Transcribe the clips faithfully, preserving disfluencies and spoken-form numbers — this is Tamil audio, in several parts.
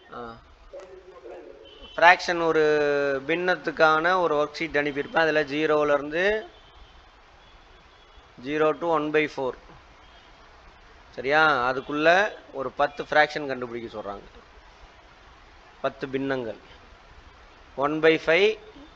ஃப்ராக்ஷன் ஒரு பின்னத்துக்கான ஒரு ஒர்க் ஷீட் அனுப்பியிருப்பேன். அதில் ஜீரோவிலேருந்து zero to one by four சரியா? அதுக்குள்ளே ஒரு பத்து ஃப்ராக்ஷன் கண்டுபிடிக்க சொல்கிறாங்க. பத்து பின்னங்கள் ஒன் பை ஃபைவ்.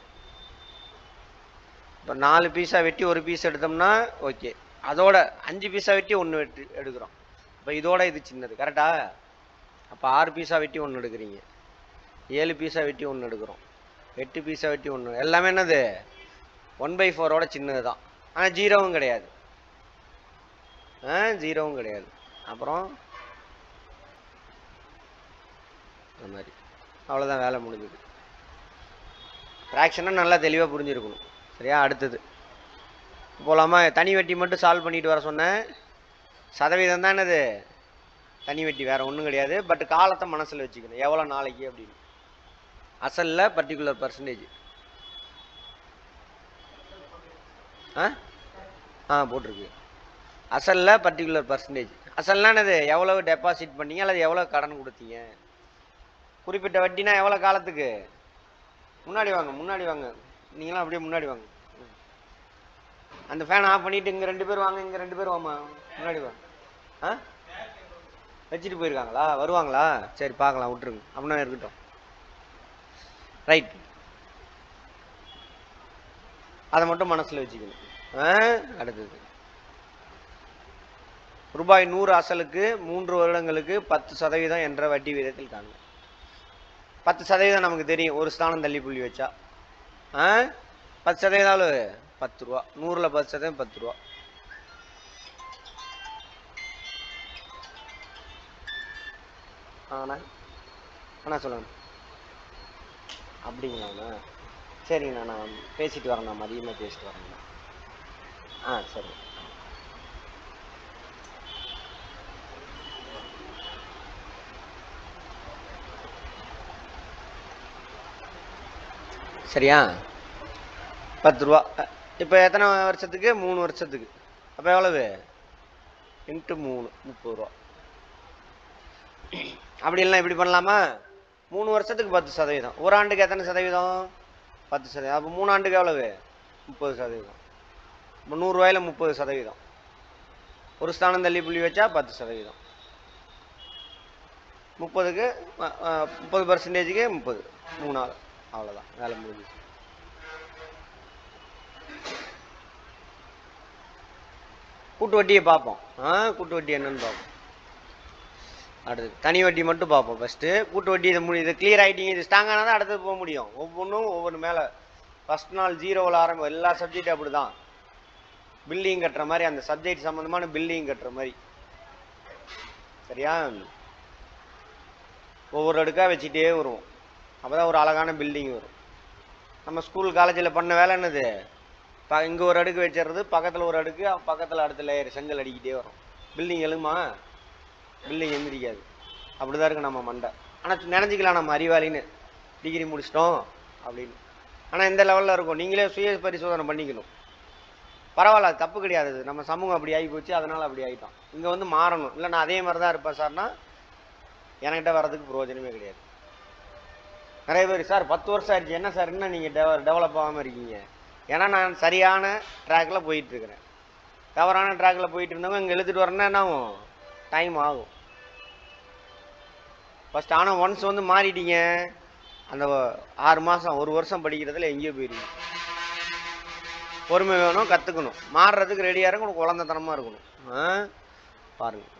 இப்போ நாலு பீஸாக வெட்டி ஒரு பீஸ் எடுத்தோம்னா ஓகே. அதோட அஞ்சு பீஸாக வெட்டி ஒன்று வெட்டி எடுக்கிறோம். இப்போ இதோட இது சின்னது கரெக்டா? அப்போ ஆறு பீஸாக வெட்டி ஒன்று எடுக்கிறீங்க. ஏழு பீஸாக வெட்டி ஒன்று எடுக்கிறோம். எட்டு பீஸாக வெட்டி ஒன்று. எல்லாமே என்னது ஒன் பை ஃபோரோட சின்னது தான். ஆனால் ஜீரோவும் கிடையாது. ஆ ஜீரோவும் கிடையாது. அப்புறம் அந்த மாதிரி அவ்வளோதான், வேலை முடிஞ்சுது. ஃப்ராக்ஷனை நல்லா தெளிவாக புரிஞ்சிருக்கணும் சரியா? அடுத்தது போகலாமா? தனி வெட்டி மட்டும் சால்வ் பண்ணிட்டு வர சொன்னேன். சதவீதம் தான் என்னது தனி வெட்டி, வேறு ஒன்றும் கிடையாது. பட் காலத்தை மனசில் வச்சுக்கணும், எவ்வளோ நாளைக்கு அப்படின்னு. அசலில் பர்டிகுலர் பர்சன்டேஜ் ஆ ஆ போட்டிருக்கு. அசலில் பர்டிகுலர் பர்சன்டேஜ். அசல்னா என்னது எவ்வளவு டெபாசிட் பண்ணீங்க அல்லது எவ்வளோ கடன் கொடுத்தீங்க. குறிப்பிட்ட வட்டினா எவ்வளோ காலத்துக்கு. முன்னாடி வாங்க முன்னாடி வாங்க நீங்களாம் அப்படியே முன்னாடி வாங்க. அந்த ஃபேன் ஆஃப் பண்ணிவிட்டு இங்கே ரெண்டு பேர் வாங்க, இங்கே ரெண்டு பேர் வாமா முன்னாடி வாங்க. ஆ வச்சுட்டு போயிருக்காங்களா? வருவாங்களா? சரி பார்க்கலாம், விட்டுருங்க அப்படின்னா இருக்கட்டும். ரைட், அதை மட்டும் மனசில் வச்சுக்கணும். அடுத்தது ரூபாய் நூறு அசலுக்கு மூன்று வருடங்களுக்கு பத்து சதவீதம் என்ற வட்டி வீதத்தில் காணுங்க. பத்து சதவீதம் நமக்கு தெரியும், ஒரு ஸ்தானம் தள்ளி புள்ளி வச்சா. ஆ பத்து சதவீதம் பத்து ரூபா. நூறில் பத்து சதவீதம் பத்து ரூபா. ஆண்ணா அண்ணா சொல்லுங்க. அப்படிங்களாண்ணா? சரிங்கண்ணா, நான் பேசிட்டு வரேண்ணா, மதியமாக பேசிட்டு வரேங்கண்ணா. ஆ சரி. சரியா? பத்து ரூபா. இப்போ எத்தனை வருஷத்துக்கு? மூணு வருஷத்துக்கு. அப்போ எவ்வளவு? இன்ட்டு மூணு, முப்பது ரூபா. அப்படி இல்லைனா இப்படி பண்ணலாமா? மூணு வருஷத்துக்கு பத்து சதவீதம். ஒரு ஆண்டுக்கு எத்தனை சதவீதம்? பத்து சதவீதம். அப்போ மூணு ஆண்டுக்கு எவ்வளவு? முப்பது சதவீதம். இப்போ நூறுரூவாயில் முப்பது சதவீதம். ஒரு ஸ்தானம் தள்ளி புள்ளி வச்சா பத்து சதவீதம். முப்பதுக்கு முப்பது பர்சன்டேஜுக்கு முப்பது, மூணு நாள். அவ்வளோதான், வேலை முடிஞ்சிச்சு. கூட்டு வட்டியை பார்ப்போம். ஆ கூட்டு வட்டி என்னன்னு பார்ப்போம். அடுத்தது தனி வட்டி மட்டும் பார்ப்போம். ஃபஸ்ட்டு கூட்டு வட்டி இதை முடி இதை கிளியர் ஆகிட்டீங்க. இது ஸ்ட்ராங்கானா தான் அடுத்தது போக முடியும். ஒவ்வொன்றும் ஒவ்வொரு மேலே. ஃபஸ்ட் நாள் ஜீரோவில் ஆரம்பம். எல்லா சப்ஜெக்டும் அப்படி தான். பில்டிங் கட்டுற மாதிரி, அந்த சப்ஜெக்ட் சம்மந்தமான பில்டிங் கட்டுற மாதிரி சரியா? ஒவ்வொரு அடுக்காக வச்சுட்டே வருவோம். அப்போ தான் ஒரு அழகான பில்டிங் வரும். நம்ம ஸ்கூல் காலேஜில் பண்ண வேலை என்னது? ப இங்கே ஒரு அடுக்கு வச்சிடுறது, பக்கத்தில் ஒரு அடுக்கு, பக்கத்தில் அடுத்த லேயர் செங்கல் அடிக்கிட்டே வரும். பில்டிங் எழுமா? பில்டிங் எந்திரிக்காது. அப்படி தான் இருக்குது நம்ம மண்டை. ஆனால் நினச்சிக்கலாம் நம்ம அறிவாளின்னு, டிகிரி முடிச்சிட்டோம் அப்படின்னு. ஆனால் இந்த லெவலில் இருக்கும். நீங்களே சுய பரிசோதனை பண்ணிக்கணும். பரவாயில்ல, தப்பு கிடையாது. நம்ம சமூகம் அப்படி ஆகி போச்சு, அதனால் அப்படி ஆகிட்டோம். இங்கே வந்து மாறணும். இல்லை நான் அதே மாதிரி தான் இருப்பேன் சார்னா என்கிட்ட வர்றதுக்கு பிரயோஜனமே கிடையாது. நிறைய பேர் சார் பத்து வருஷம் ஆயிடுச்சு, என்ன சார் இன்னும் நீங்கள் டெவ டெவலப் ஆகாமல் இருக்கீங்க? ஏன்னா நான் சரியான ட்ராக்கில் போயிட்டுருக்கிறேன். தவறான ட்ராக்கில் போயிட்டு இருந்தவங்க இங்கே எழுதிட்டு வரேன்னா என்ன ஆகும்? டைம் ஆகும். ஃபஸ்ட் ஆனால் ஒன்ஸ் வந்து மாறிட்டீங்க, அந்த ஆறு மாதம் ஒரு வருஷம் படிக்கிறதுல எங்கேயோ போயிருங்க. பொறுமை வேணும், கற்றுக்கணும். மாறுறதுக்கு ரெடியாக இருக்கணும், குழந்தைத்தனமாக இருக்கணும். ஆ பாருங்கள்,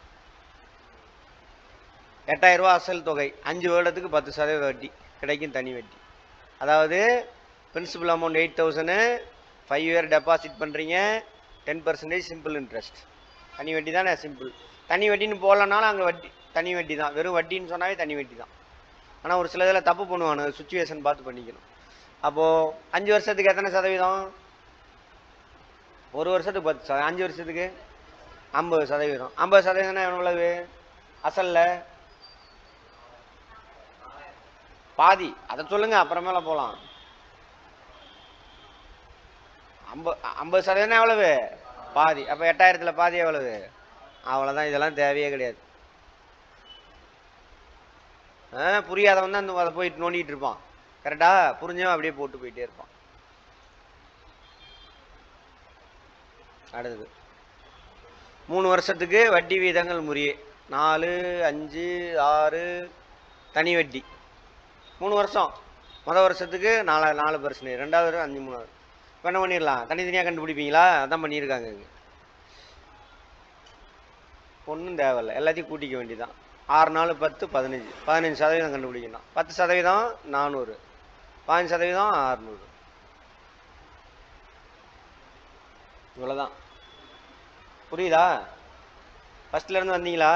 எட்டாயிரம் ரூபா அசல் தொகை, அஞ்சு வருடத்துக்கு பத்து சதவீத வட்டி கிடைக்கும். தனி வட்டி அதாவது principal amount eight thousand, five year deposit பண்ணுறீங்க, டென் பர்சன்டேஜ் சிம்பிள் இன்ட்ரெஸ்ட். தனி வட்டி தானே? சிம்பிள். தனி வட்டின்னு போடலனாலும் அங்கே வட்டி தனி வட்டி தான். வெறும் வட்டின்னு சொன்னாவே தனி வட்டி தான். ஆனால் ஒரு சில இதில் தப்பு பண்ணுவானு, சுச்சுவேஷன் பார்த்து பண்ணிக்கணும். அப்போது அஞ்சு வருஷத்துக்கு எத்தனை சதவீதம்? ஒரு வருஷத்துக்கு பத்து சதவீதம். அஞ்சு வருஷத்துக்கு ஐம்பது சதவீதம். ஐம்பது சதவீதம்னா எவ்வளவு? அசல்ல பாதி. அதை சொல்லுங்க, அப்புறமேல போகலாம். ஐம்பது ஐம்பது சதவீதம் எவ்வளவு? பாதி. அப்போ எட்டாயிரத்தில் பாதி எவ்வளவு? அவ்வளோதான். இதெல்லாம் தேவையே கிடையாது. புரியாதவன் தான் அந்த அதை போயிட்டு நோண்டிட்டு இருப்பான். கரெக்டா? புரிஞ்சவன் அப்படியே போட்டு போயிட்டே இருப்பான். அடுத்தது மூணு வருஷத்துக்கு வட்டி வீதங்கள் முறையே நாலு அஞ்சு ஆறு தனி வட்டி. மூணு வருஷம் மொதல் வருஷத்துக்கு நாலு நாலு பர்சன்டேஜ், ரெண்டாவது அஞ்சு மூணாவது. இப்போ என்ன பண்ணிடலாம்? தனித்தனியாக கண்டுபிடிப்பீங்களா? அதான் பண்ணியிருக்காங்க. ஒன்றும் தேவையில்லை, எல்லாத்தையும் கூட்டிக்க வேண்டியதான். ஆறு நாலு பத்து பதினஞ்சு பதினஞ்சு சதவீதம் கண்டுபிடிக்கணும். பத்து சதவீதம் நானூறு, பதினஞ்சு சதவீதம் அறுநூறு. இவ்வளோதான். புரியுதா? ஃபஸ்ட்லேருந்து வந்தீங்களா?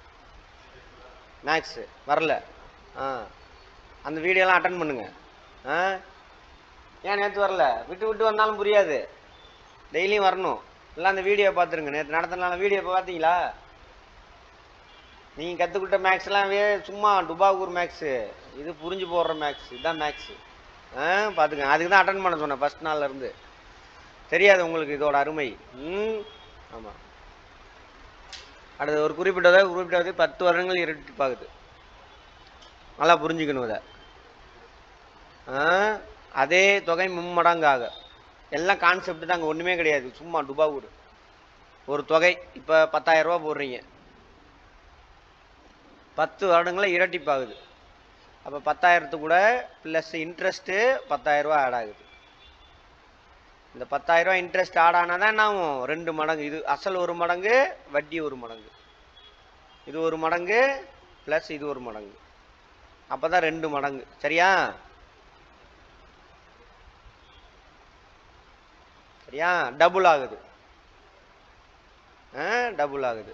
மேக்ஸு வரல? ஆ அந்த வீடியோலாம் அட்டன் பண்ணுங்க. ஆ ஏன் நேற்று வரல? விட்டு விட்டு வந்தாலும் புரியாது, டெய்லியும் வரணும். இல்லை அந்த வீடியோ பார்த்துருங்க. நேற்று நடத்தினால வீடியோ இப்போ பார்த்தீங்களா? நீங்கள் கற்றுக்கிட்ட மேக்ஸ்லாம் சும்மா டுபாகூர் மேக்ஸு, இது புரிஞ்சு போடுற மேக்ஸ். இதுதான் மேக்ஸு. ஆ பார்த்துங்க. அதுக்கு தான் அட்டன் பண்ண சொன்னேன் ஃபஸ்ட் நாள்லேருந்து. தெரியாது உங்களுக்கு இதோட அருமை. ம் ஆமாம். அடுத்து ஒரு குறிப்பிட்டதை குறிப்பிட்டது பத்து வருடங்கள் இரட்டிப்பாகுது. நல்லா புரிஞ்சுக்கணும் இதை. அதே தொகை மும்மடங்காக. எல்லாம் கான்செப்ட் தான், அங்கே ஒன்றுமே கிடையாது, சும்மா டுபாகூர். ஒரு தொகை இப்போ பத்தாயிரம் ரூபா போடுறீங்க, பத்து வருடங்களில் இரட்டிப்பாகுது. அப்போ பத்தாயிரத்து கூட ப்ளஸ் இன்ட்ரெஸ்ட்டு பத்தாயிரம் ரூபா ஆட் ஆகுது. இந்த பத்தாயிரம் ரூபா இன்ட்ரெஸ்ட் ஆட் ஆனால் தான் என்ன ஆகும்? ரெண்டு மடங்கு. இது அசல் ஒரு மடங்கு, வட்டி ஒரு மடங்கு. இது ஒரு மடங்கு ப்ளஸ் இது ஒரு மடங்கு. அப்போ தான் ரெண்டு மடங்கு. சரியா? சரியா? டபுள் ஆகுது. டபுள் ஆகுது.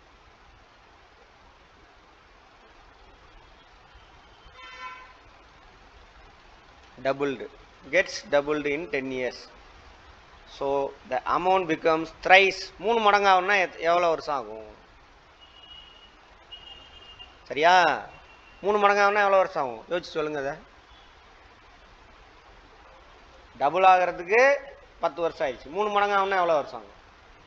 doubled, gets doubled in ten years. So the amount becomes thrice. மூணு மடங்கு ஆகும்னா எவ்வளோ வருஷம் ஆகும்? சரியா? மூணு மடங்கு ஆகும்னா எவ்வளோ வருஷம் ஆகும்? யோசிச்சு சொல்லுங்க. அதை டபுள் ஆகிறதுக்கு பத்து வருஷம் ஆயிடுச்சு. மூணு மடங்கு ஆகும்னா எவ்வளோ வருஷம் ஆகும்?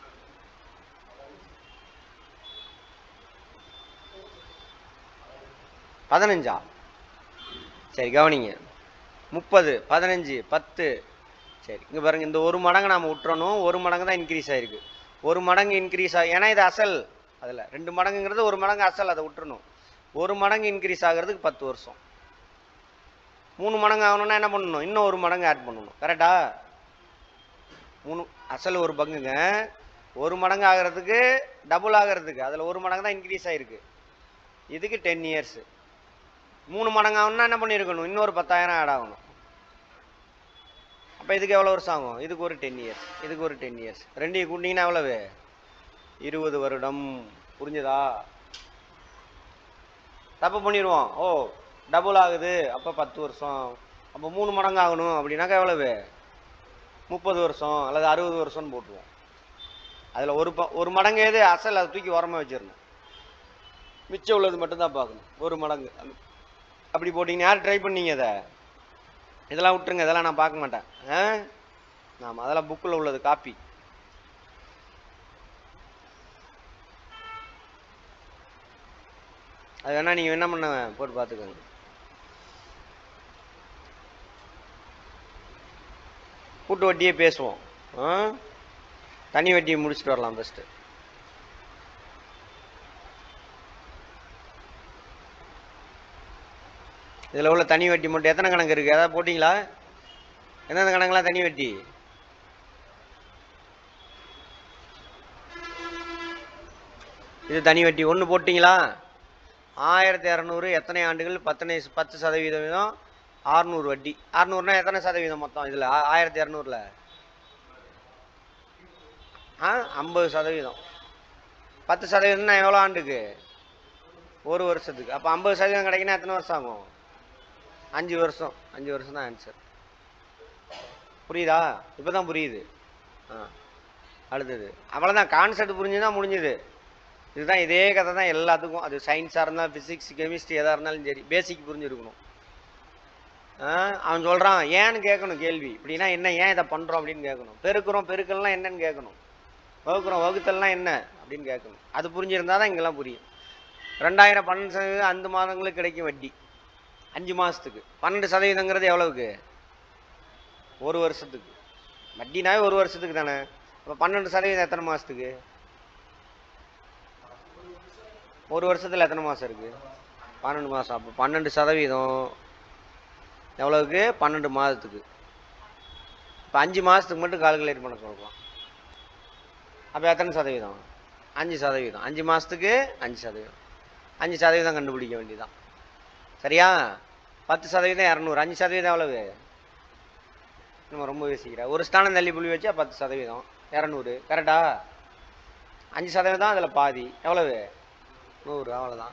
பதினஞ்சா? சரி கவனிங்க. முப்பது, பதினஞ்சு, பத்து. சரி இங்கே பாருங்க, இந்த ஒரு மடங்கு நாம் விட்டுறணும். ஒரு மடங்கு தான் இன்க்ரீஸ் ஆகிருக்கு. ஒரு மடங்கு இன்க்ரீஸ் ஆகி, ஏன்னா இது அசல். அதில் ரெண்டு மடங்குங்கிறது ஒரு மடங்கு அசல், அதை விட்டுறணும். ஒரு மடங்கு இன்க்ரீஸ் ஆகிறதுக்கு பத்து வருஷம். மூணு மடங்கு ஆகணும்னா என்ன பண்ணணும்? இன்னும் ஒரு மடங்கு ஆட் பண்ணணும். கரெக்டா? மூணு அசல் ஒரு பங்குங்க. ஒரு மடங்கு ஆகிறதுக்கு டபுள் ஆகிறதுக்கு அதில் ஒரு மடங்கு தான் இன்க்ரீஸ் ஆகிருக்கு. இதுக்கு டென் இயர்ஸு. மூணு மடங்கு ஆகணும்னா என்ன பண்ணியிருக்கணும்? இன்னொரு பத்தாயிரம் ஆட் ஆகணும். அப்போ இதுக்கு எவ்வளோ வருஷம் ஆகும்? இதுக்கு ஒரு டென் இயர்ஸ், இதுக்கு ஒரு டென் இயர்ஸ். ரெண்டையும் கூட்டிங்கன்னா எவ்வளவு? இருபது வருடம். புரிஞ்சுதா? தப்பு பண்ணிடுவோம். ஓ டபுள் ஆகுது, அப்போ பத்து வருஷம். அப்போ மூணு மடங்கு ஆகணும் அப்படின்னாக்கா எவ்வளவு? முப்பது வருஷம் அல்லது அறுபது வருஷம்னு போட்டுருவோம். அதில் ஒரு ப ஒரு மடங்கு எது அசல், அதை தூக்கி உரமாக வச்சிடணும். மிச்சம் உள்ளது மட்டும்தான் பார்க்கணும். ஒரு மடங்கு அப்படி போட்டிங்கன்னா யார் ட்ரை பண்ணீங்க? அதை இதெல்லாம் விட்டுருங்க, இதெல்லாம் நான் பார்க்க மாட்டேன். ஆ ஆமாம், அதெல்லாம் புக்கில் உள்ளது, காப்பி. அது வேணா நீங்கள் என்ன பண்ண போட்டு பார்த்துக்கோங்க. கூட்டு வட்டியே பேசுவோம். தனி வட்டியை முடிச்சுட்டு வரலாம் ஃபஸ்ட்டு. இதில் உள்ள தனி வட்டி மட்டும் எத்தனை கணக்கு இருக்குது? அதாவது போட்டிங்களா? எந்தெந்த கணக்கெலாம் தனி வட்டி? இது தனி வட்டி ஒன்று போட்டிங்களா? ஆயிரத்தி இரநூறு எத்தனை ஆண்டுகள்? பத்தனை பத்து சதவீதம் ஆறுநூறு வட்டி. அறுநூறுனா எத்தனை சதவீதம் மொத்தம்? இதில் ஆயிரத்தி இரநூறுல ஆ ஐம்பது சதவீதம். பத்து சதவீதம்னா எவ்வளோ ஆண்டுக்கு? ஒரு வருஷத்துக்கு. அப்போ ஐம்பது சதவீதம் கிடைக்குன்னா எத்தனை வருஷம் ஆகும்? அஞ்சு வருஷம். அஞ்சு வருஷம் தான் ஆன்சர். புரியுதா? இப்போ தான் புரியுது. ஆ அடுத்தது அவ்வளோதான். கான்செப்ட் புரிஞ்சுதான் முடிஞ்சுது. இதுதான் இதே கதை தான் எல்லாத்துக்கும். அது சயின்ஸாக இருந்தால், ஃபிசிக்ஸ், கெமிஸ்ட்ரி எதாக இருந்தாலும் சரி, பேசிக் புரிஞ்சுருக்கணும். அவன் சொல்கிறான் ஏன்னு கேட்கணும் கேள்வி. இப்படின்னா என்ன, ஏன் இதை பண்ணுறோம் அப்படின்னு கேட்கணும். பெருக்கிறோம், பெருக்கல்லாம் என்னன்னு கேட்கணும். வகுக்கிறோம், வகுத்தல்லாம் என்ன அப்படின்னு கேட்கணும். அது புரிஞ்சிருந்தா தான் இங்கெல்லாம் புரியும். ரெண்டாயிரம் பன்னெண்டு சதவீதம் அஞ்சு மாதங்களுக்கு கிடைக்கும் வட்டி. அஞ்சு மாதத்துக்கு பன்னெண்டு சதவீதங்கிறது எவ்வளவுக்கு? ஒரு வருஷத்துக்கு. வட்டினாவே ஒரு வருஷத்துக்கு தானே. அப்போ பன்னெண்டு சதவீதம் எத்தனை மாதத்துக்கு? ஒரு வருஷத்தில் எத்தனை மாதம் இருக்குது? பன்னெண்டு மாதம். அப்போ பன்னெண்டு சதவீதம் எவ்வளவுக்கு? பன்னெண்டு மாதத்துக்கு. இப்போ அஞ்சு மாதத்துக்கு மட்டும் கால்குலேட் பண்ண சொல்லலாம். அப்போ எத்தனை சதவீதம்? அஞ்சு சதவீதம். அஞ்சு மாதத்துக்கு அஞ்சு சதவீதம். அஞ்சு சதவீதம் கண்டுபிடிக்க வேண்டியதான். சரியா? பத்து சதவீதம் இரநூறு. அஞ்சு சதவீதம் எவ்வளவு? நம்ம ரொம்ப யோசிக்கிறேன். ஒரு ஸ்தானம் தள்ளி புள்ளி வச்சா பத்து சதவீதம் இரநூறு. கரெக்டா? அஞ்சு சதவீதம் அதில் பாதி எவ்வளவு? நூறு. அவ்வளோதான்.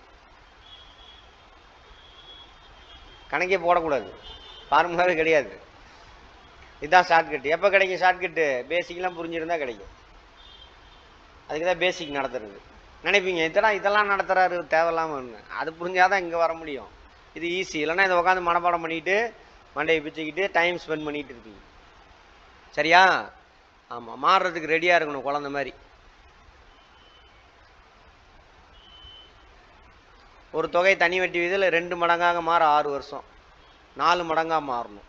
கணக்கே போடக்கூடாது. ஃபார்முலாவே கிடையாது. இதுதான் ஷார்ட்கட்டு. எப்போ கிடைக்கும் ஷார்ட்கட்டு? பேசிக்லாம் புரிஞ்சிருந்தா கிடைக்கும். அதுக்கு தான் பேசிக் நடத்துறது. நினைப்பீங்க இதெல்லாம் இதெல்லாம் நடத்துறாரு தேவையில்லாமன்னு. அது புரிஞ்சாதான் இங்கே வர முடியும். இது ஈஸி. இல்லைன்னா இதை உட்காந்து மனப்பாடம் பண்ணிட்டு மண்டையை பிச்சுக்கிட்டு டைம் ஸ்பெண்ட் பண்ணிட்டு இருப்பீங்க. சரியா? ஆமாம். மாறுறதுக்கு ரெடியாக இருக்கணும் குழந்தை மாதிரி. ஒரு தொகை தனி வட்டி விதியில் ரெண்டு மடங்காக மாற ஆறு வருஷம். நாலு மடங்காக மாறணும்.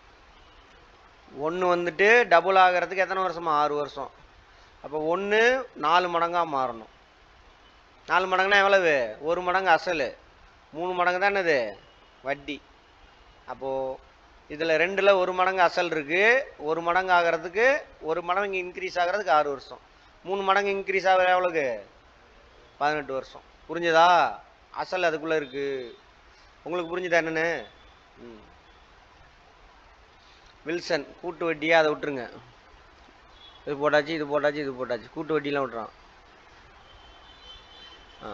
ஒன்று வந்துட்டு டபுள் ஆகிறதுக்கு எத்தனை வருஷமா? ஆறு வருஷம். அப்போ ஒன்று நாலு மடங்காக மாறணும். நாலு மடங்குனா எவ்வளவு? ஒரு மடங்கு அசல். மூணு மடங்கு தான் என்னது? வட்டி. அப்போது இதில் ரெண்டில் ஒரு மடங்கு அசல் இருக்குது. ஒரு மடங்கு ஆகிறதுக்கு ஒரு மடங்கு இன்க்ரீஸ் ஆகிறதுக்கு ஆறு வருஷம். மூணு மடங்கு இன்க்ரீஸ் ஆகிற எவ்வளோக்கு? பதினெட்டு வருஷம். புரிஞ்சுதா? அசல் அதுக்குள்ளே இருக்குது. உங்களுக்கு புரிஞ்சுதா என்னென்னு? ம் வில்சன் கூட்டு வட்டியாக அதை விட்டுருங்க. இது போட்டாச்சு இது போட்டாச்சு இது போட்டாச்சு. கூட்டு வட்டிலாம் விட்டுறான். ஆ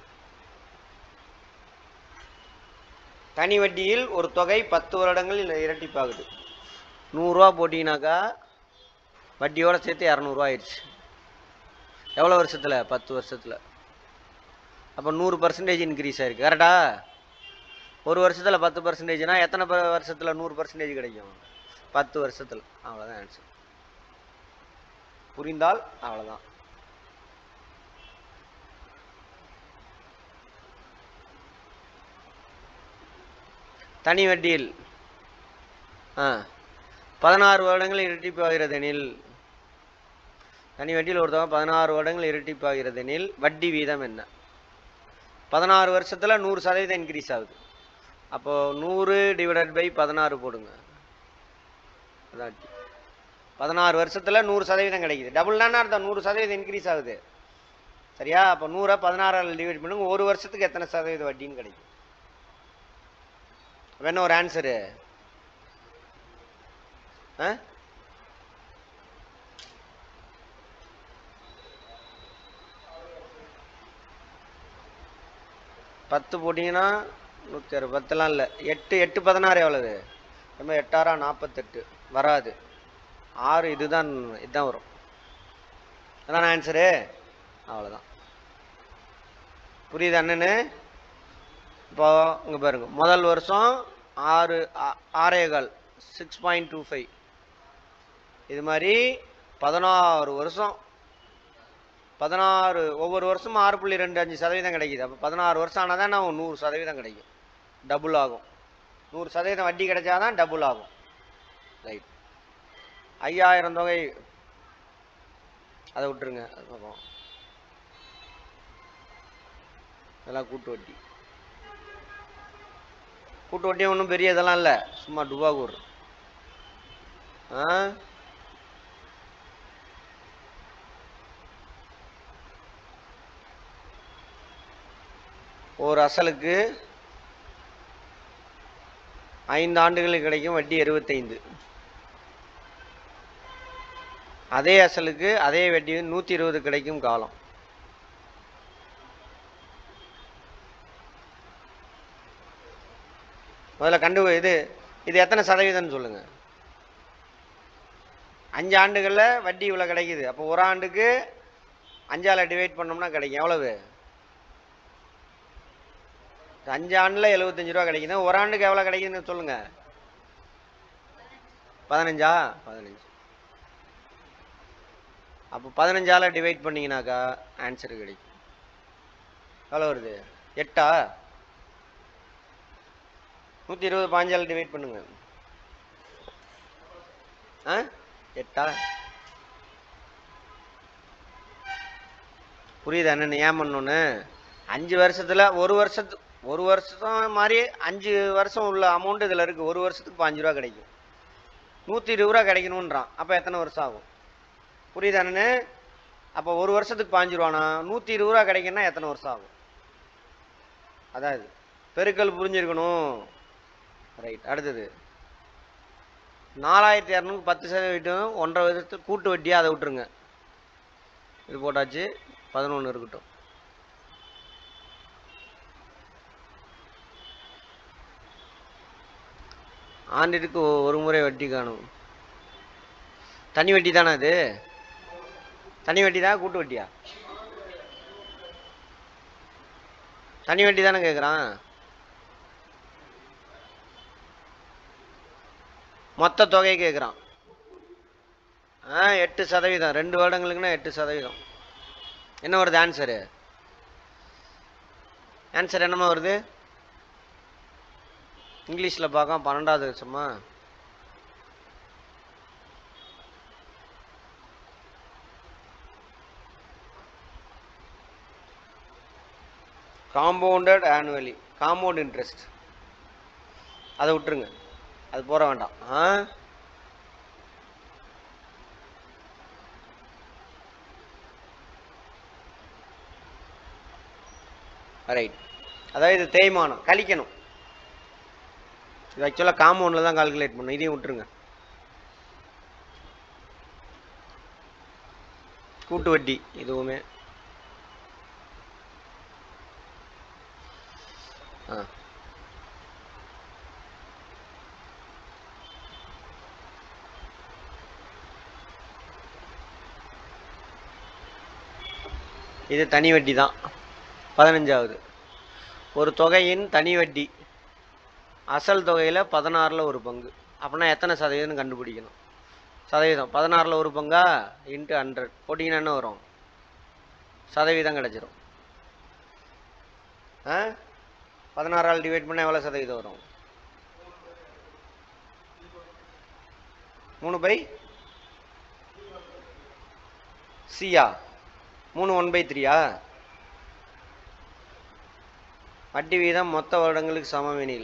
தனி வட்டியில் ஒரு தொகை பத்து வருடங்களில் இரட்டிப்பாகுது. நூறுரூவா போட்டிங்கனாக்கா வட்டியோட சேர்த்து இரநூறுவா ஆயிடுச்சு. எவ்வளோ வருஷத்தில்? பத்து வருஷத்தில். அப்போ நூறு பர்சன்டேஜ் இன்க்ரீஸ் ஆயிருக்கு. கரெக்டா? ஒரு வருஷத்தில் பத்து பர்சன்டேஜ்னா எத்தனை வருஷத்தில் நூறு பர்சன்டேஜ் கிடைக்கும்? பத்து வருஷத்தில். அவ்வளோதான் ஆன்சர். புரிந்தால் அவ்வளோதான். தனி வட்டியில் ஆ பதினாறு வருடங்கள் இரட்டிப்பாகிறது எனில், தனி வட்டியில் ஒரு தொகை பதினாறு வருடங்கள் இரட்டிப்பாகிறது எனில் வட்டி வீதம் என்ன? பதினாறு வருஷத்தில் நூறு சதவீதம் இன்க்ரீஸ் ஆகுது. அப்போது நூறு டிவைடட் பை பதினாறு போடுங்க. அதான் பதினாறு வருஷத்தில் நூறு சதவீதம் கிடைக்குது. டபுள் தானே அர்த்தம். நூறு சதவீதம் இன்க்ரீஸ் ஆகுது. சரியா? அப்போ நூறை பதினாறால் டிவைட் பண்ணுங்க. ஒரு வருஷத்துக்கு எத்தனை சதவீத வட்டின்னு கிடைக்கும்? என்ன ஒரு ஆன்சரு? பத்து போட்டிங்கன்னா நூற்றி அறுபது. பத்துலாம் இல்லை. எட்டு எட்டு பதினாறு எவ்வளவு? நம்ம எட்டாரா நாற்பத்தெட்டு வராது. ஆறு. இதுதான் இதுதான் வரும். அதான் ஆன்சரு. அவ்வளோதான். புரியுது அண்ணனு? இப்போ இங்கே பாருங்க. முதல் வருஷம் ஆறு ஆறே கால் சிக்ஸ் பாயிண்ட் டூ ஃபைவ். இது மாதிரி பதினாறு வருஷம். பதினாறு ஒவ்வொரு வருஷமும் ஆறு புள்ளி ரெண்டு அஞ்சு சதவீதம் கிடைக்குது. அப்போ பதினாறு வருஷம் ஆனால் தான் நான் நூறு சதவீதம் கிடைக்கும். டபுள் ஆகும். நூறு சதவீதம் வட்டி கிடைச்சாதான் டபுள் ஆகும். ரைட். ஐயாயிரம் தொகை அதை விட்டுருங்க. அது பார்ப்போம். இதெல்லாம் கூட்டு வட்டி. கூட்டு வட்டியும் ஒன்றும் பெரிய இதெல்லாம் இல்லை. சும்மா டுபாகூர். ஆ ஒரு அசலுக்கு ஐந்து ஆண்டுகளுக்கு கிடைக்கும் வட்டி எழுபத்தைந்து. அதே அசலுக்கு அதே வட்டி நூற்றி இருபது கிடைக்கும் காலம். முதல்ல கண்டு இது இது எத்தனை சதவீதம்னு சொல்லுங்க. அஞ்சு ஆண்டுகளில் வட்டி இவ்வளோ கிடைக்குது. அப்போ ஒரு ஆண்டுக்கு அஞ்சால டிவைட் பண்ணோம்னா கிடைக்கும் எவ்வளவு? அஞ்சு ஆண்டில் எழுபத்தஞ்சு ரூபா கிடைக்குது. ஒரு ஆண்டுக்கு எவ்வளோ கிடைக்குதுன்னு சொல்லுங்க. பதினஞ்சா? பதினஞ்சு. அப்போ பதினஞ்சால டிவைட் பண்ணிங்கனாக்கா ஆன்சர் கிடைக்கும். எவ்வளோ வருது? எட்டா? நூற்றி இருபது பாஞ்சால் டிவைட் பண்ணுங்க. ஆ எட்டா? புரியுதா என்ன ஏன் பண்ணணுன்னு? அஞ்சு வருஷத்துல ஒரு வருஷத்து ஒரு வருஷம் மாதிரி அஞ்சு வருஷம் உள்ள அமௌண்ட் இதில் இருக்குது. ஒரு வருஷத்துக்கு பாஞ்சு ரூபா கிடைக்கும். நூற்றி இருபது ரூபா கிடைக்கணுன்றான். அப்போ எத்தனை வருஷம் ஆகும்? புரியுதானு? அப்போ ஒரு வருஷத்துக்கு பாஞ்சு ரூபானா நூற்றி இருபது ரூபா கிடைக்குன்னா எத்தனை வருஷம் ஆகும்? அதாவது பெருக்கல் புரிஞ்சிருக்கணும். ரைட். அடுத்தது நாலாயிரத்தி இரநூறு பத்து சதவீதம் ஒன்றரை வருஷத்துக்கு கூட்டு வட்டியாக அதை விட்டுருங்க. இது போட்டாச்சு. பதினொன்று இருக்கட்டும். ஆண்டிற்கு ஒரு முறை வட்டி காணும். தனி வட்டி தானே அது? தனி வட்டி தான் கூட்டு வட்டியா? தனி வட்டி தானே கேட்குறான். மொத்த தொகை கேட்குறான். ஆ எட்டு சதவீதம் ரெண்டு வருடங்களுக்குன்னா எட்டு சதவீதம். என்ன வருது ஆன்சரு? ஆன்சர் என்னமா வருது? இங்கிலீஷில் பார்க்க பன்னெண்டாவது வருஷமா? காம்பவுண்டட் ஆனுவலி, காம்பவுண்ட் இன்ட்ரெஸ்ட் அதை விட்டுருங்க, அது போற வேண்டாம். ஆ ரைட். அதாவது இது தேய்மானம் கழிக்கணும். இது ஆக்சுவலாக காம்பவுண்டில் தான் கால்குலேட் பண்ணணும். இதையும் விட்டுருங்க. கூட்டு வட்டி இதுவுமே ஆ இது தனி வட்டி தான். பதினஞ்சாவது ஒரு தொகையின் தனி வட்டி அசல் தொகையில் பதினாறில் ஒரு பங்கு. அப்படின்னா எத்தனை சதவீதம்னு கண்டுபிடிக்கணும். சதவீதம் பதினாறில் ஒரு பங்கா இன்ட்டு ஹண்ட்ரட் போட்டிங்கன்னா என்ன வரும்? சதவீதம் கிடச்சிரும். ஆ பதினாறால் டிவைட் பண்ணால் எவ்வளோ சதவீதம் வரும்? மூணு பை சியா? மூணு ஒன் பை த்ரீயா? வட்டி வீதம் மொத்த வருடங்களுக்கு சமம் எனில்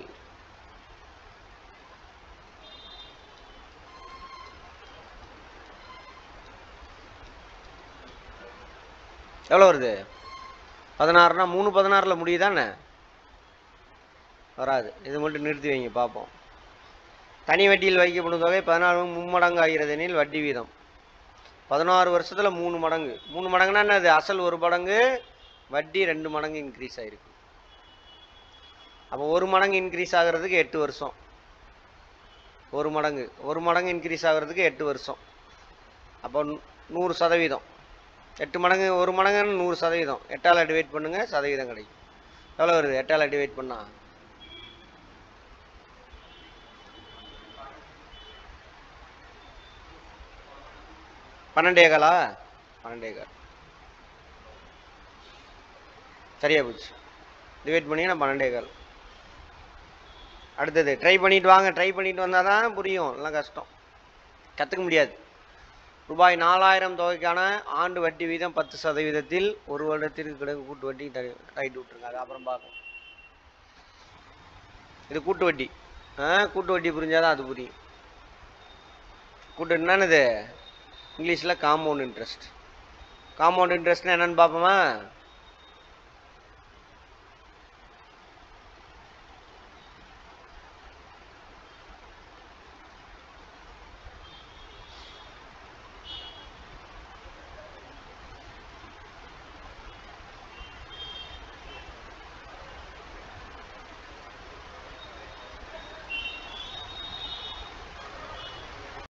எவ்வளோ வருது? பதினாறுனா மூணு பதினாறில் முடியுதானே? வராது. இது மட்டும் நிறுத்தி வைங்க பார்ப்போம். தனி வட்டியில் வைக்கப்படும் தொகை பதினாறு மும்மடங்கு ஆகிறது எனில் வட்டி வீதம் பதினாறு வருஷத்தில் மூணு மடங்கு. மூணு மடங்குனா என்னது? அசல் ஒரு மடங்கு, வட்டி ரெண்டு மடங்கு இன்க்ரீஸ் ஆகிருக்கு. அப்போ ஒரு மடங்கு இன்க்ரீஸ் ஆகிறதுக்கு எட்டு வருஷம். ஒரு மடங்கு ஒரு மடங்கு இன்க்ரீஸ் ஆகிறதுக்கு எட்டு வருஷம். அப்போ நூறு சதவீதம். எட்டு மடங்கு ஒரு மடங்குன்னு நூறு சதவீதம். எட்டால் டிவைட் பண்ணுங்க, சதவீதம் கிடைக்கும். எவ்வளோ வருது எட்டால் டிவைட் பண்ணா? பன்னெண்டே காலா? பன்னெண்டே கால். சரியா போச்சு. டிவைட் பண்ணிங்கன்னா பன்னெண்டே கால். அடுத்தது ட்ரை பண்ணிட்டு வாங்க. ட்ரை பண்ணிட்டு வந்தால் தான் புரியும். எல்லாம் கஷ்டம், கற்றுக்க முடியாது. ரூபாய் நாலாயிரம் தொகைக்கான ஆண்டு வட்டி வீதம் பத்து சதவீதத்தில் ஒரு வருடத்திற்கு கிடைக்கும் கூட்டு வட்டி ரைட் விட்டுருங்க. அது அப்புறம் பார்க்கும். இது கூட்டு வட்டி. ஆ கூட்டு வட்டி புரிஞ்சாதான் அது புரியும். கூட்டு என்னன்னு இங்கிலீஷில் காம்பவுண்ட் இன்ட்ரெஸ்ட். காம்பவுண்ட் இன்ட்ரெஸ்ட்னா என்னன்னு பார்ப்போமா?